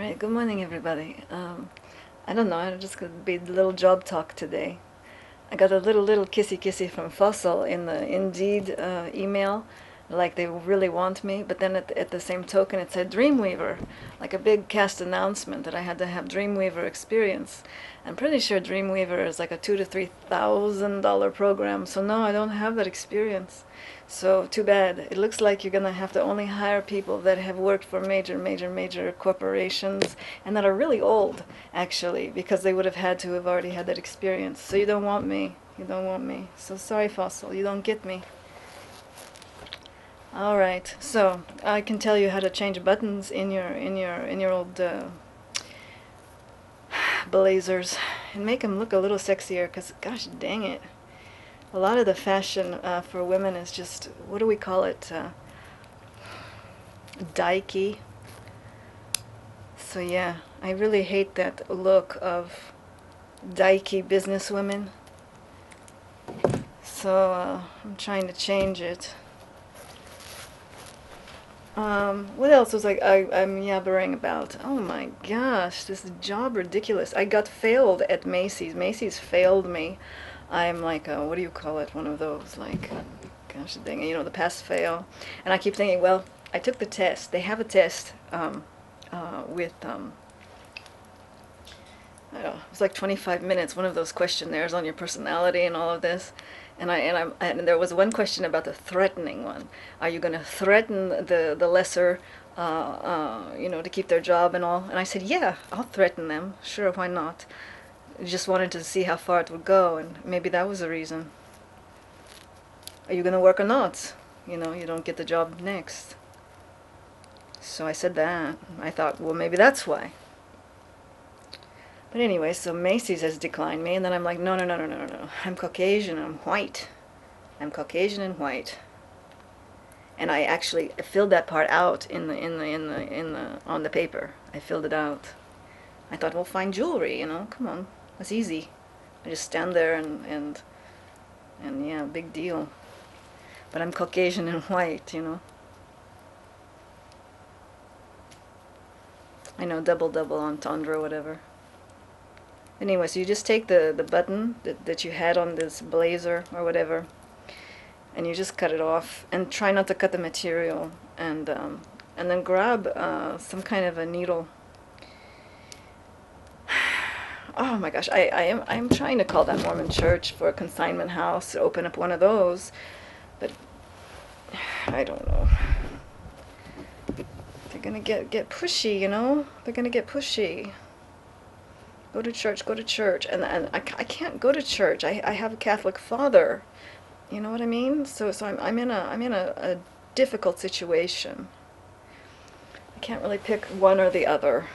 Alright, good morning everybody. I don't know, I'm just gonna be a little job talk today. I got a little kissy kissy from Fossil in the Indeed email, like they really want me, but then at the same token it said Dreamweaver, like a big cast announcement that I had to have Dreamweaver experience. I'm pretty sure Dreamweaver is like a $2,000 to $3,000 program, so no, I don't have that experience. So too bad. It looks like you're gonna have to only hire people that have worked for major corporations and that are really old, actually, because they would have had to have already had that experience. So you don't want me. You don't want me. So sorry, Fossil. You don't get me. All right. So I can tell you how to change buttons in your old blazers and make them look a little sexier. Cause gosh dang it. A lot of the fashion for women is just, what do we call it? Dykey. So yeah, I really hate that look of dykey businesswomen. So I'm trying to change it. What else was I'm yabbering about? Oh my gosh, this job ridiculous. I got failed at Macy's. Macy's failed me. I'm like, what do you call it? One of those, like, gosh dang it, the pass fail. And I keep thinking, well, I took the test. They have a test with, I don't know, it's like 25 minutes, one of those questionnaires on your personality and all of this. And there was one question about the threatening one. Are you going to threaten the lesser, to keep their job and all? And I said, yeah, I'll threaten them. Sure, why not? Just wanted to see how far it would go, and maybe that was the reason. Are you going to work or not? You don't get the job next. So I said that. I thought, well, maybe that's why. But anyway, so Macy's has declined me, and then I'm like, no, no, no, no, no, no. I'm Caucasian, I'm white. I'm Caucasian and white. And I actually filled that part out on the paper. I filled it out. I thought, well, fine jewelry, come on, that's easy. I just stand there and yeah, big deal. But I'm Caucasian and white. I know, double entendre, whatever. Anyway, so you just take the button that you had on this blazer or whatever, and you just cut it off, and try not to cut the material, and then grab some kind of a needle. Oh my gosh, I'm trying to call that Mormon church for a consignment house to open up one of those, but I don't know. They're gonna get pushy, They're gonna get pushy. Go to church, and I can't go to church. I have a Catholic father. You know what I mean? So I'm in a difficult situation. I can't really pick one or the other.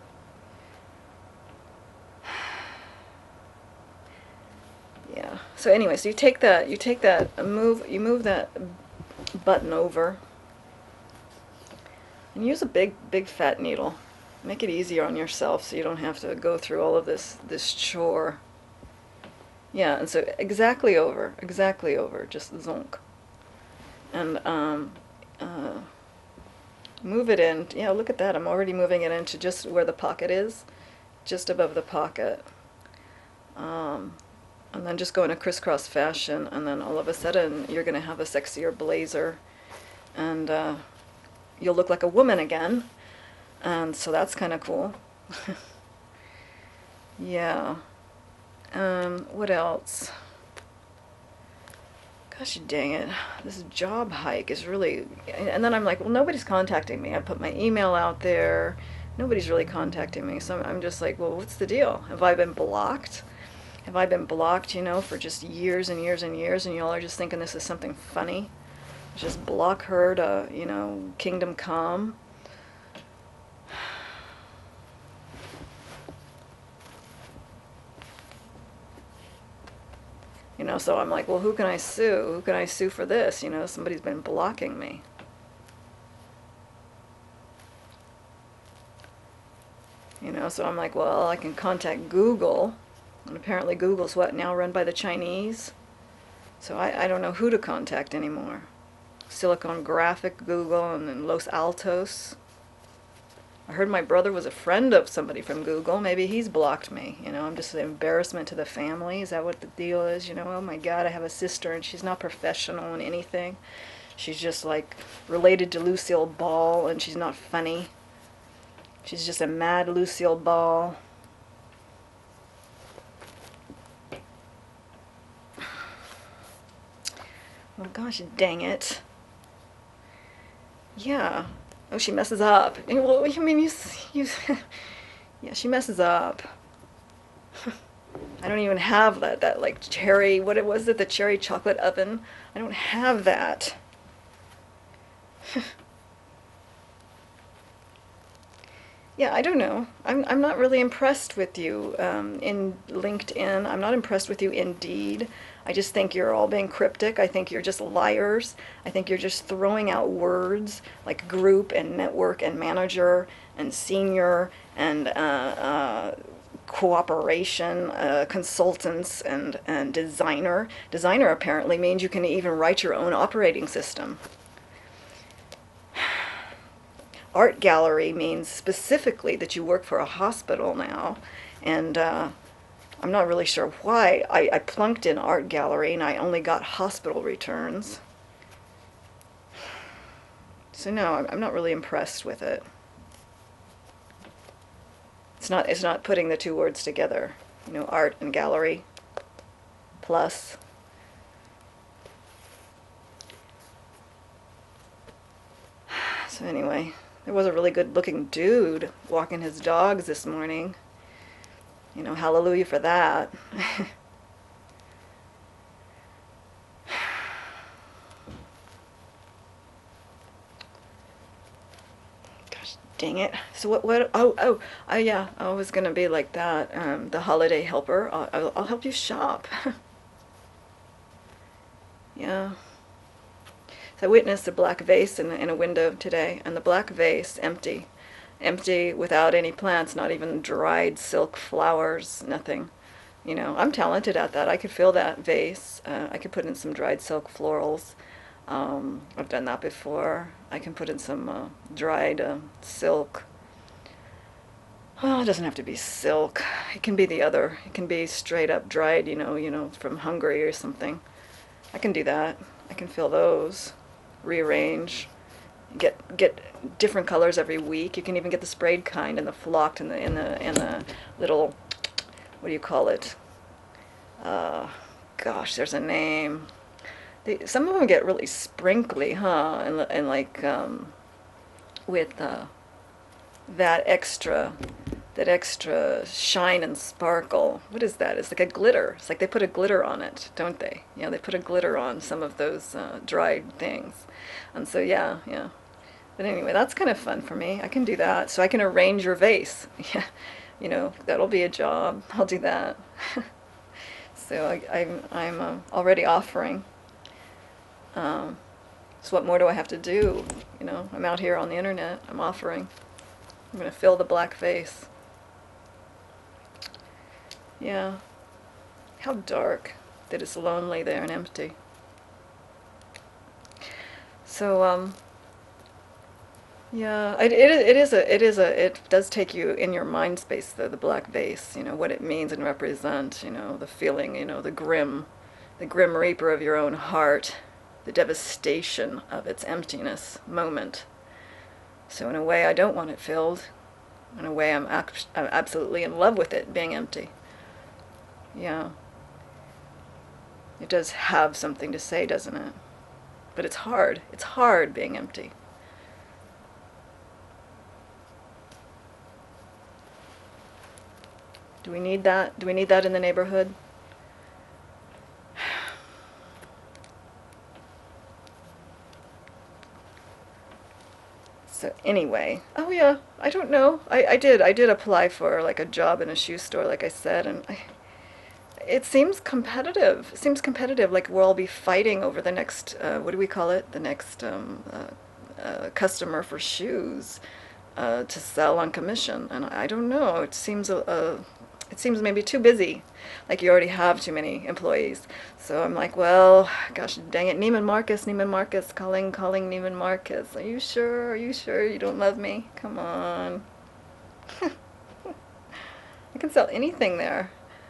Yeah. So anyway, so you move that button over, and use a big fat needle. Make it easier on yourself so you don't have to go through all of this chore. Yeah, and so exactly over, just zonk. And move it in. Yeah, look at that. I'm already moving it into just where the pocket is, just above the pocket. And then just go in a crisscross fashion, and then all of a sudden you're going to have a sexier blazer, and you'll look like a woman again. And so that's kind of cool. Yeah. What else? Gosh dang it. This job hike is really... And then I'm like, well, nobody's contacting me. I put my email out there. Nobody's really contacting me. So I'm just like, well, what's the deal? Have I been blocked? Have I been blocked, for just years and years and years, and y'all are just thinking this is something funny? Just block her to, kingdom come. So I'm like, well, who can I sue? Who can I sue for this? Somebody's been blocking me. So I'm like, well, I can contact Google. And apparently Google's now run by the Chinese. So I don't know who to contact anymore. Silicon Graphic, Google, and then Los Altos. I heard my brother was a friend of somebody from Google. Maybe he's blocked me. You know, I'm just an embarrassment to the family. Is that what the deal is? You know, oh my God, I have a sister and she's not professional in anything. She's just like related to Lucille Ball and she's not funny. She's just a mad Lucille Ball. Oh gosh, dang it. Yeah. Oh, she messes up. Well, I mean, you yeah, she messes up. I don't even have that like cherry, what it was it, the cherry chocolate oven. I don't have that. Yeah, I don't know. I'm not really impressed with you in LinkedIn. I'm not impressed with you Indeed. I just think you're all being cryptic. I think you're just liars. I think you're just throwing out words like group and network and manager and senior and cooperation, consultants and designer. Designer apparently means you can even write your own operating system. Art gallery means specifically that you work for a hospital now, and I'm not really sure why. I plunked in art gallery and I only got hospital returns. So no, I'm not really impressed with it. It's not putting the two words together. You know, art and gallery plus. So anyway, there was a really good looking dude walking his dogs this morning. You know, hallelujah for that. Gosh dang it. So oh yeah, I was gonna be like that, the holiday helper. I'll help you shop. Yeah. So I witnessed a black vase in a window today, and the black vase empty. Empty, without any plants, not even dried silk flowers, nothing. You know, I'm talented at that. I could fill that vase. I could put in some dried silk florals. I've done that before. I can put in some dried silk. Well, it doesn't have to be silk. It can be the other. It can be straight up dried, from Hungary or something. I can do that. I can fill those, rearrange, get different colors every week. You can even get the sprayed kind and the flocked and the little, what do you call it? Gosh, there's a name. Some of them get really sprinkly, huh? And like with that extra shine and sparkle. What is that? It's like a glitter. It's like they put a glitter on it, don't they? Yeah, they put a glitter on some of those dried things. And so yeah. But anyway, that's kind of fun for me. I can do that. So I can arrange your vase. Yeah, that'll be a job. I'll do that. So I'm already offering. So what more do I have to do? I'm out here on the internet. I'm offering. I'm going to fill the black vase. Yeah. How dark that it's lonely there and empty. So, yeah, it does take you in your mind space, the black vase, what it means and represents, the feeling, the grim reaper of your own heart, the devastation of its emptiness moment. So in a way, I don't want it filled. In a way, I'm absolutely in love with it being empty. Yeah. It does have something to say, doesn't it? But it's hard. It's hard being empty. Do we need that? Do we need that in the neighborhood? So anyway, oh yeah, I don't know. I did apply for like a job in a shoe store, like I said, and it seems competitive. It seems competitive, like we'll all be fighting over the next, what do we call it? The next customer for shoes to sell on commission. And I don't know. It seems it seems maybe too busy. Like you already have too many employees. So I'm like, well, gosh dang it, Neiman Marcus, calling Neiman Marcus. Are you sure? Are you sure you don't love me? Come on. can't sell anything there.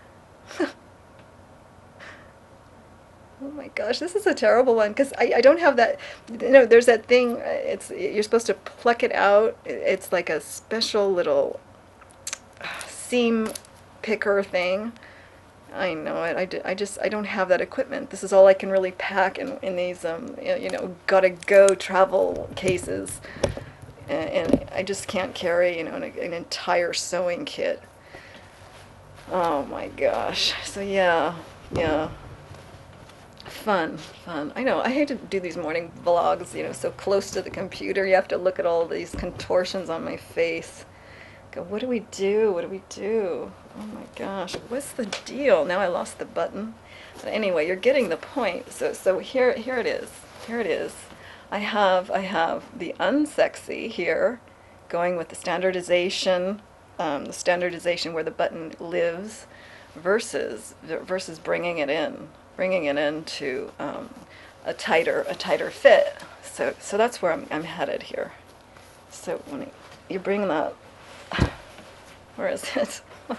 Oh my gosh, this is a terrible one because I don't have that. You know, there's that thing. You're supposed to pluck it out. It's like a special little seam picker thing. I know it. I don't have that equipment. This is all I can really pack in these you know, gotta go travel cases, and I just can't carry, you know, an entire sewing kit. Oh my gosh. So yeah, yeah. Fun, fun. I know, I hate to do these morning vlogs, you know, so close to the computer. You have to look at all these contortions on my face. Go, what do we do? What do we do? Oh my gosh, what's the deal? Now I lost the button. But anyway, you're getting the point. So here it is. Here it is. I have the unsexy here, going with the standardization where the button lives, versus bringing it into a tighter fit. So that's where I'm headed here. So when you bring that, where is it?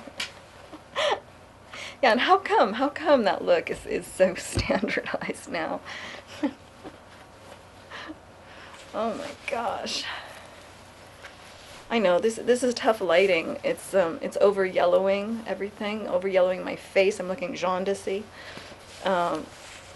Yeah, and how come that look is so standardized now? Oh my gosh. I know this is tough lighting. It's over yellowing everything, over yellowing my face. I'm looking jaundicey. Oh.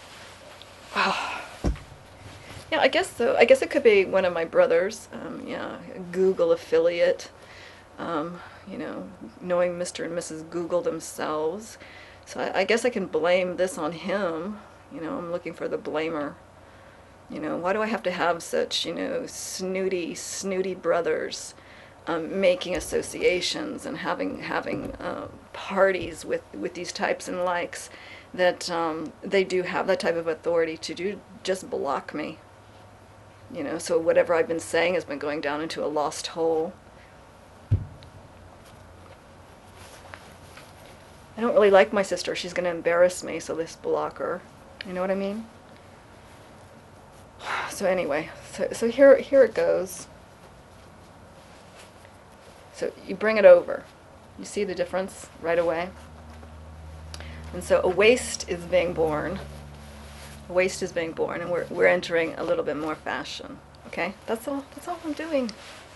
Yeah, I guess so. I guess it could be one of my brothers. Yeah, a Google affiliate. You know, knowing Mr. and Mrs. Google themselves. So I guess I can blame this on him. You know, I'm looking for the blamer. You know, why do I have to have such, you know, snooty brothers making associations and having parties with these types and likes that they do have that type of authority to just block me. You know, so whatever I've been saying has been going down into a lost hole. I don't really like my sister. She's going to embarrass me, so let's block her. You know what I mean? So anyway, so here it goes. So you bring it over. You see the difference right away? And so a waist is being born. A waist is being born, and we're entering a little bit more fashion. Okay? That's all I'm doing.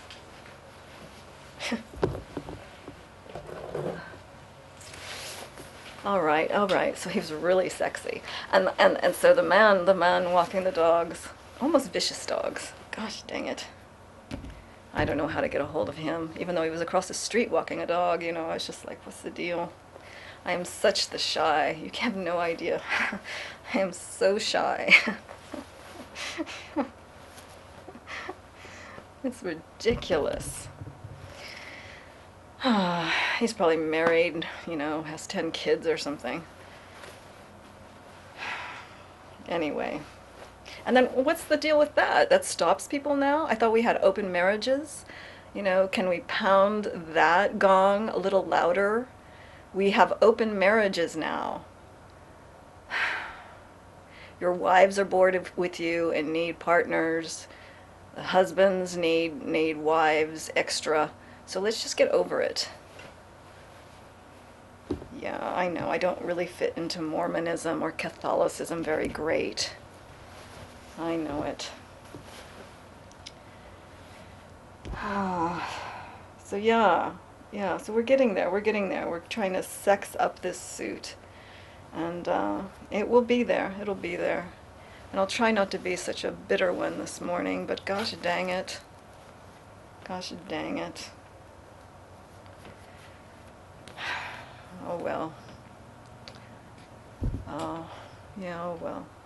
All right. So he was really sexy, and so the man walking the dogs, almost vicious dogs. Gosh dang it! I don't know how to get a hold of him, even though he was across the street walking a dog. You know, I was just like, what's the deal? I am such the shy. You have no idea. I am so shy. It's ridiculous. He's probably married, you know, has 10 kids or something. Anyway. And then what's the deal with that? That stops people now? I thought we had open marriages. You know, can we pound that gong a little louder? We have open marriages now. Your wives are bored with you and need partners. The husbands need wives extra. So let's just get over it. Yeah, I know. I don't really fit into Mormonism or Catholicism very great. I know it. So yeah, so we're getting there. We're trying to sex up this suit. And it will be there. It'll be there. And I'll try not to be such a bitter one this morning, but gosh dang it. Gosh dang it. Oh well. Oh, yeah, oh well.